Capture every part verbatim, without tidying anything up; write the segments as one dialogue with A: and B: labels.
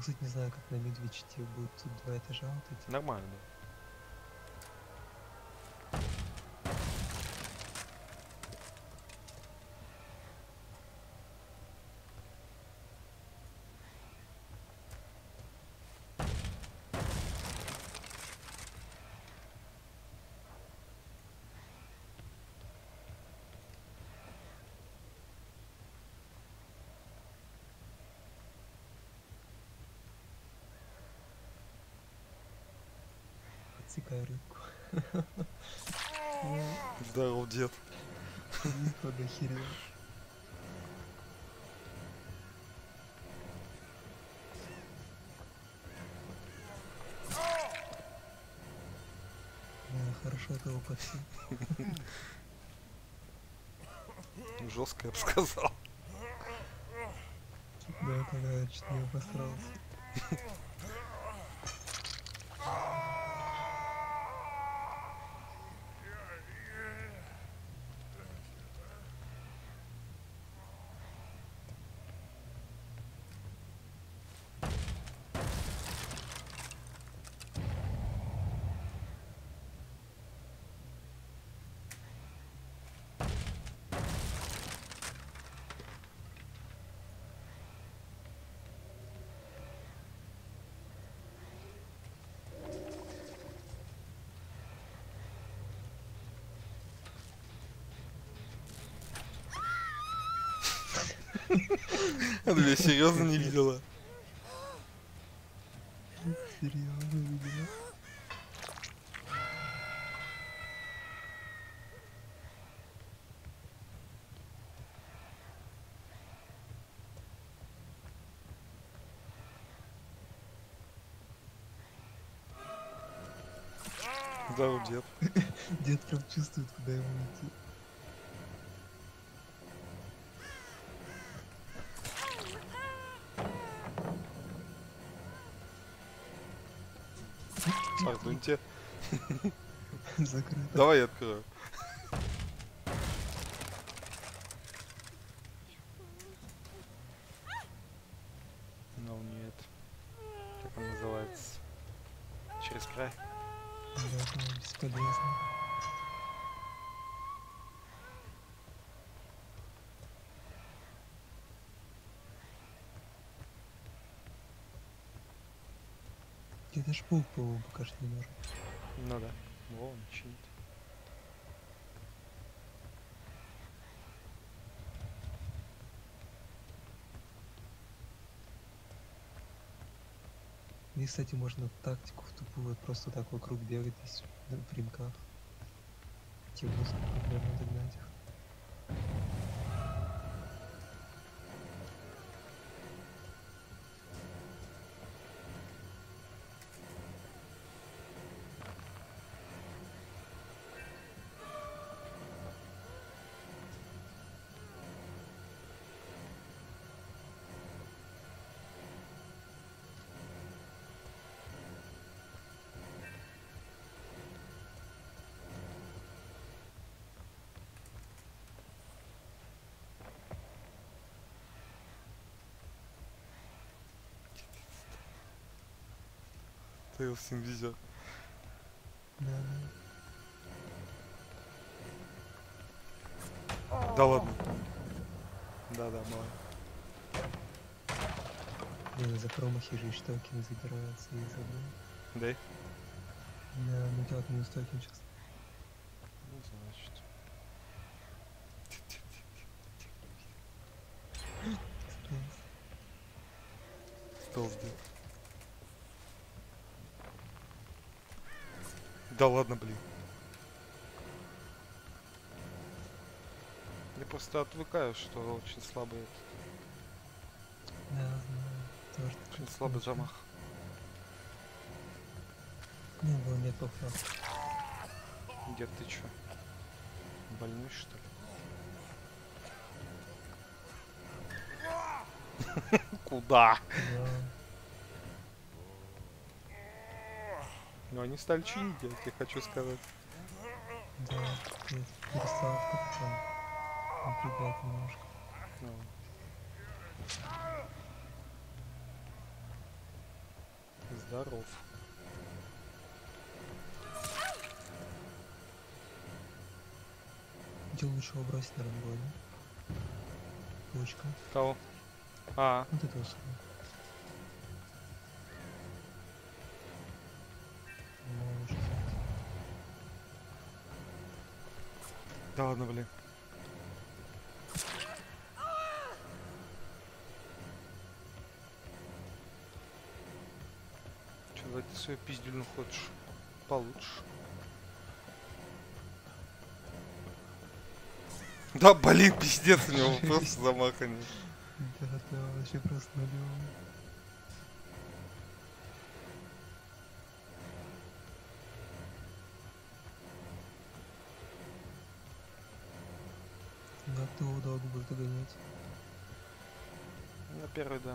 A: кстати, не знаю, как на медведчите будет тут два этажа вот эти.
B: Нормально.
A: Подсекай рыбку.
B: Здоров, дед.
A: Ты подохерел. Хорошо этого подсел.
B: Жестко, я бы сказал.
A: Да, тогда чуть не обосрался.
B: Она меня серьезно не видела.
A: Серьезно видела.
B: Здоров, дед.
A: Дед прям чувствует, куда ему идти.
B: Пардоньте.
A: Закрыто.
B: Давай я открою. Ну нет. Как он называется? Через край.
A: Да, да, бесполезно. Где даже паук, по-моему, пока что не нужен.
B: Ну да. Вон, чинит.
A: И, кстати, можно тактику в тупую вот просто так вокруг бегать здесь на примках. Темно примерно догнать их.
B: Тейлс им везет.
A: Да, да.
B: Да ладно. Да-да, мало.
A: Блин, за промахи же и штокины забираются из одной.
B: Да?
A: Да, ну делать минус токен сейчас.
B: Ну, значит. Стелс дед. Да ладно, блин. Я просто отвыкаю, что очень слабый этот.
A: Да, знаю. Тоже
B: Очень слабый замах.
A: Не было, нет поправ.
B: Дед, ты чё? Больной, что ли? Куда?
A: Да.
B: Ну они стали чинить, я тебе хочу сказать.
A: Да, нет, перестал как-то там напрягать немножко.
B: Ну. Здоров.
A: Где лучше его бросить на рангоне? Точка.
B: Кого? А,
A: Вот этого самого. Ну, лучше взять.
B: да ладно, блин. Че, давай ты свою пиздюльну хочешь? Получишь. Да, блин, пиздец, у него просто замаханный.
A: Да, да, вообще просто налево. Как ты его долго будешь догонять?
B: На первый, да.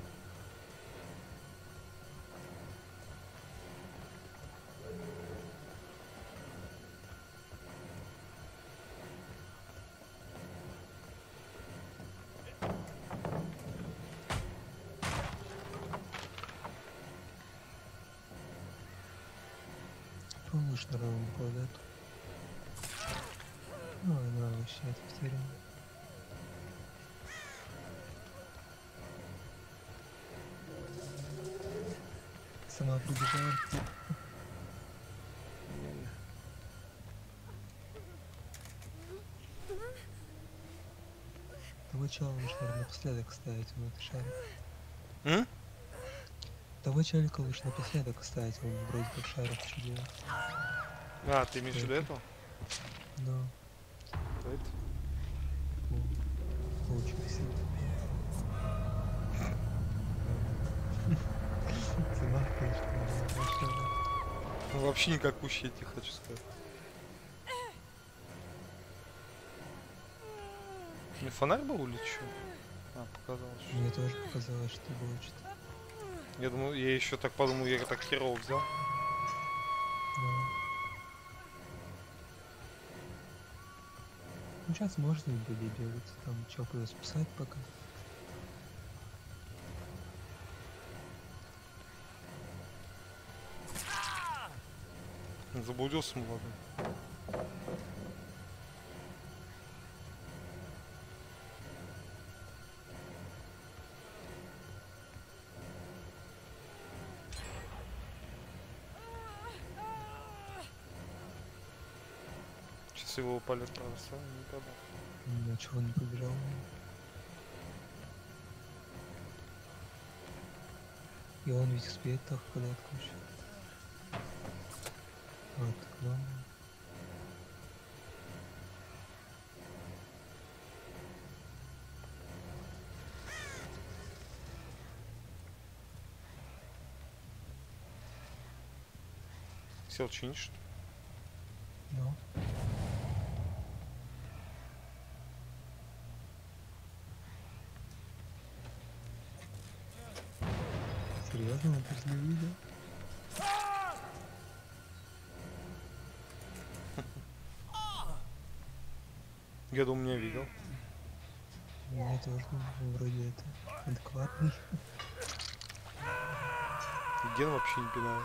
A: Помнишь, на равном квадрат? Ой, да, вообще это потеряно. Сама прибежала. Того чела лучше, наверное, напоследок ставить, он это шарик.
B: М?
A: Того челика лучше напоследок ставить, он вроде как шарик что делает.
B: А, ты имеешь в виду
A: Это.
B: этого?
A: Да,
B: Давай.
A: о, очень красиво. Цена, конечно, большая.
B: Ну, вообще никакущий, я тебе хочу сказать. Мне фонарь был или что? А, показалось. Что...
A: Мне тоже показалось, что было что-то.
B: Я думал, я еще так подумал, я так херово взял.
A: Да. Ну, сейчас можно и были бегать, там чё спасать пока.
B: Заблудился молодой. Сейчас его полет просто не подал.
A: На чего он не побежал? И он ведь успеет так подать кучу. Вот, так ладно.
B: Сел чинишь, что ли?
A: Ну. Серьезно, он после видео?
B: Я думаю, меня видел.
A: Мне тоже вроде это адекватный.
B: Ген вообще не пинает.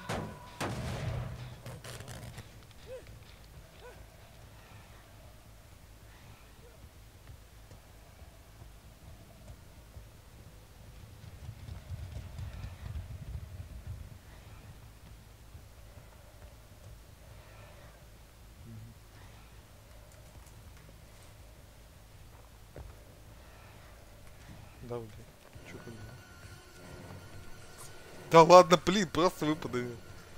B: Да, блин. Чё как было? Да ладно, блин, просто выпадает.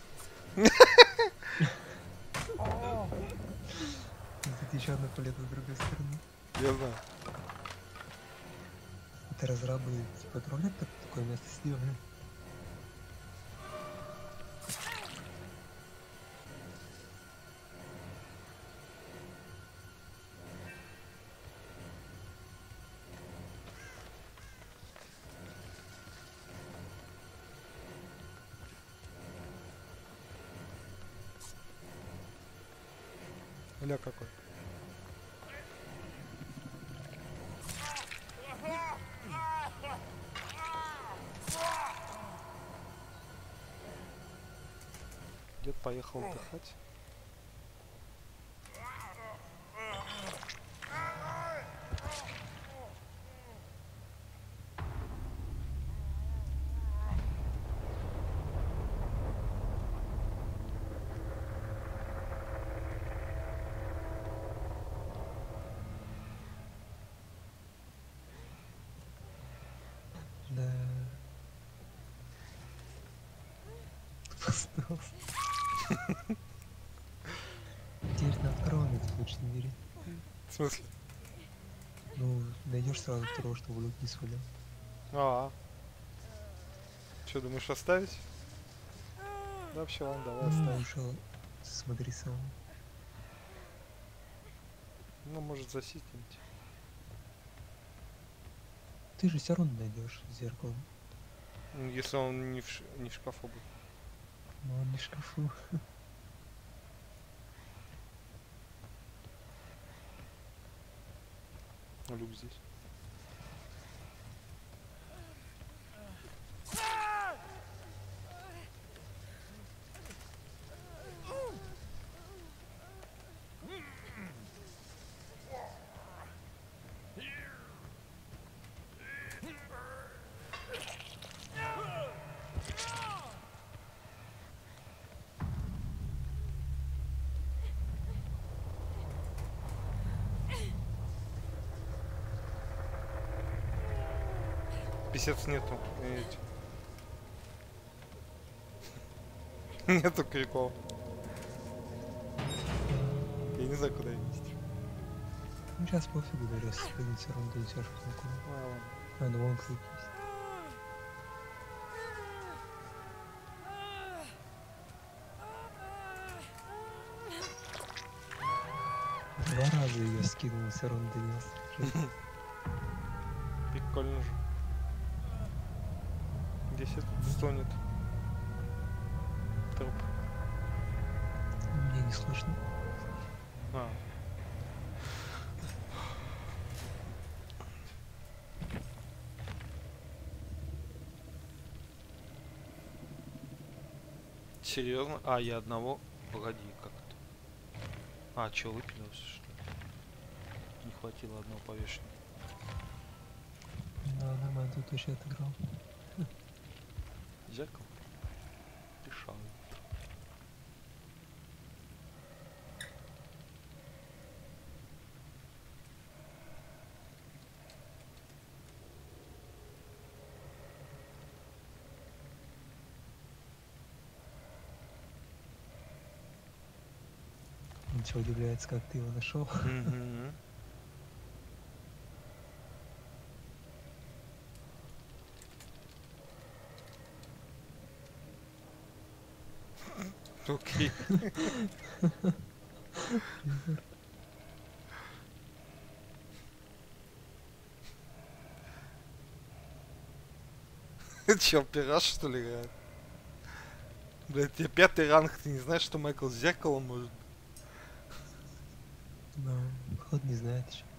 A: Тут еще одна палета с другой стороны.
B: Я знаю.
A: Это разрабы типа троллят так, такое место сделали.
B: Ля какой. Дед поехал отдыхать.
A: Да. Остался. Теперь на втором это точно не верит.
B: В смысле?
A: Ну, найдешь сразу второго, чтобы в люк не свалил.
B: А, что, думаешь оставить? Да, вообще, ладно, давай
A: Ну,
B: оставим.
A: ушел. Смотри сам.
B: Ну, может, засистить.
A: Ты же все равно найдешь зеркало.
B: Ну, если он не в, ш... не в шкафу будет.
A: Но он не в шкафу.
B: Люк здесь. Писец нету. Эти. Нету криков. Я не знаю, куда нести.
A: Ну сейчас пофигу, да, если спрыгнуть, все равно дойдешь к знакомому.
B: А,
A: А, ну вон крюк есть. Два раза ее скинул, все равно донес.
B: прикольно же. Здесь этот стонет. Труп.
A: Мне не слышно.
B: А. Серьезно? А, я одного. Погоди, как это? А, чё, выпилился, что ли? Не хватило одного повешения.
A: Да, нормально, тут вообще отыграл.
B: Зеркало? Решал.
A: Ничего удивляется, как ты его нашел.
B: Мгм. Окей. Чё, пираж что ли играет? Блять, тебе пятый ранг, ты не знаешь, что Майкл с зеркалом может?
A: Да, ход не знает еще.